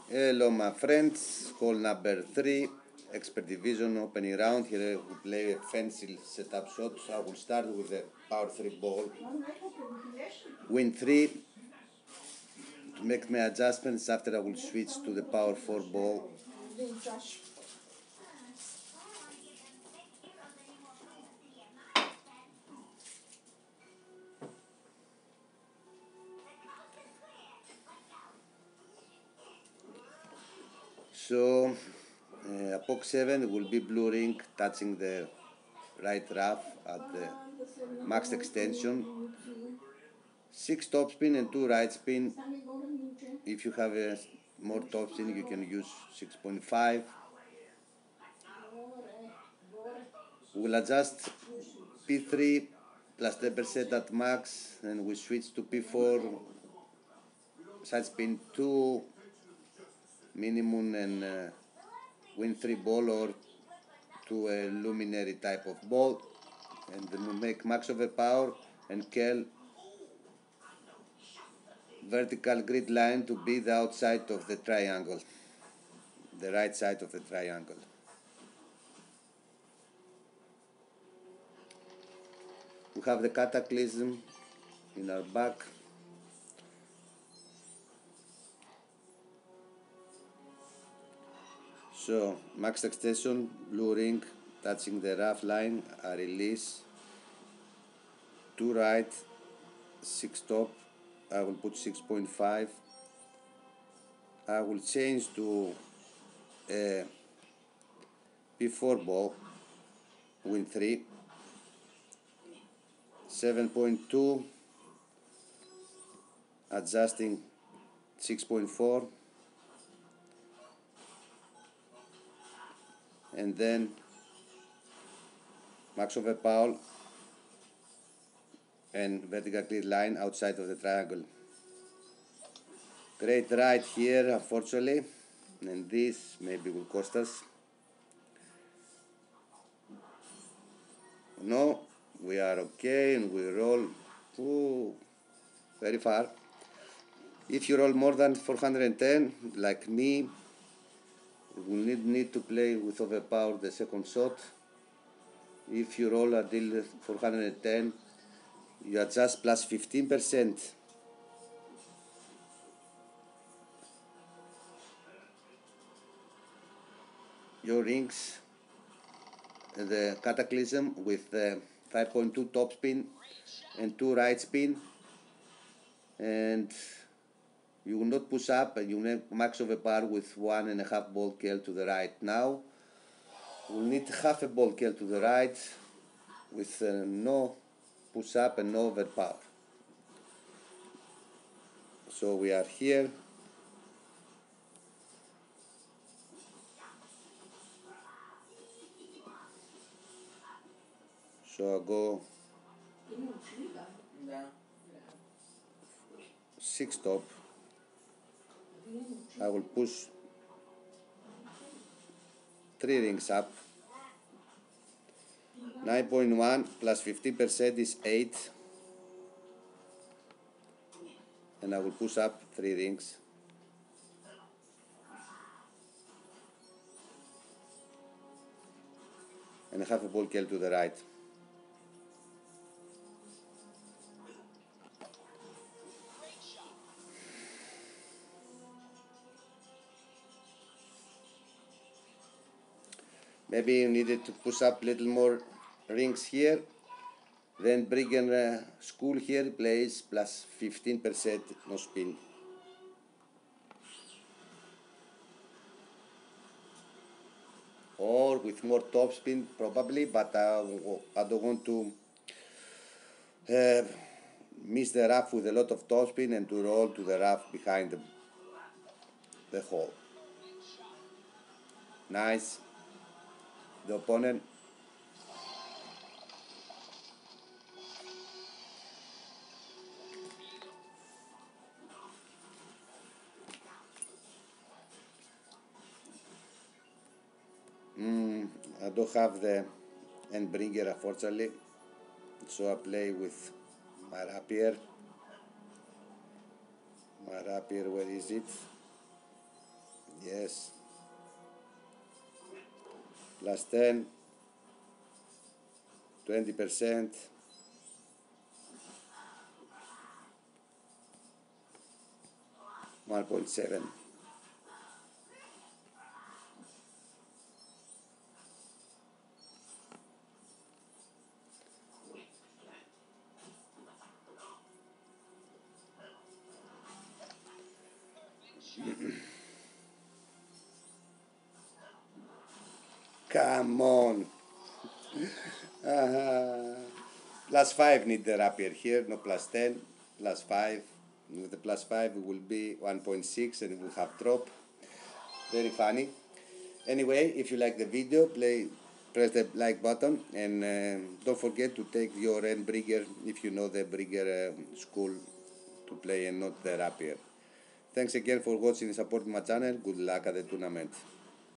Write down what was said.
Hello my friends, call number 3, expert division opening round. Here we play a fancy setup shot. I will start with the power 3 ball. Win 3. To make my adjustments after I will switch to the power 4 ball. So Apok 7 will be blue ring touching the right rough at the max extension. 6 topspin and 2 right spin. If you have a more topspin, you can use 6.5. We'll adjust P3 plus 10% at max, and we switch to P4 side spin 2 minimum and win 3 ball, or to a luminary type of ball, and then we make max overpower and curl vertical grid line to be the outside of the triangle, the right side of the triangle. We have the Cataclysm in our back. So max extension, blue ring touching the rough line, I release 2 right, 6 top, I will put 6.5. I will change to a P4 ball, win 3, 7.2, adjusting 6.4, and then max overpower and vertical grid line outside of the triangle. Great right here, unfortunately, and this maybe will cost us. No, we are okay, and we roll very far. If you roll more than 410, like me, you will need to play with overpower the second shot. If you roll until 410, you adjust plus 15%. Your rings, the Cataclysm with 5.2 top spin and 2 right spin, and you will not push up, and you will max overpower with 1.5 ball curl to the right. Now we'll need half a ball curl to the right with no push up and no overpower. So we are here. So I go 6 top. I will push 3 rings up. 9.1 plus 15% is 8. And I will push up 3 rings. And half a ball curl to the right. Maybe you needed to push up a little more rings here. Then Briggen School here plays plus 15% no spin. Or with more top spin probably, but I don't want to miss the rough with a lot of top spin and to roll to the rough behind the hole. Nice. The opponent I don't have the Endbringer, unfortunately, so I play with my rapier. My rapier, where is it? Yes. Plus 10, 20%. $1.7. Come on. Plus 5 need the rapier here, no plus 10. Plus 5. With the plus 5 it will be 1.6 and it will have drop. Very funny. Anyway, if you like the video, press the like button, and don't forget to take your N-Brigger if you know the Brigger school to play and not the rapier. Thanks again for watching and supporting my channel. Good luck at the tournament.